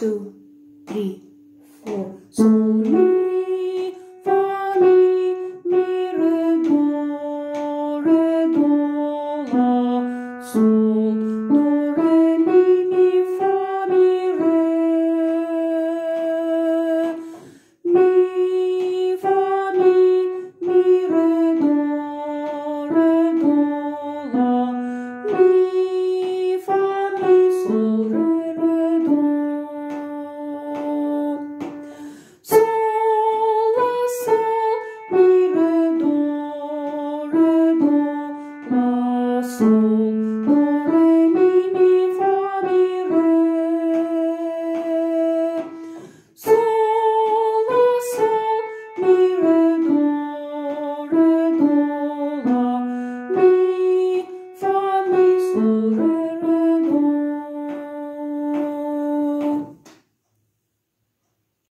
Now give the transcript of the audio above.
2, 3, 4. Sol, mi, fa, mi, re, do, la, sol, do, re, mi, fa, mi, fa, mi, re, do, la, mi, fa, mi, sol, re, do. Sol, la, sol, mi, re, do, la, sol, do, re, mi, fa, mi, re. Sol, la, sol, mi, re, do, la, mi, fa, mi, sol, re.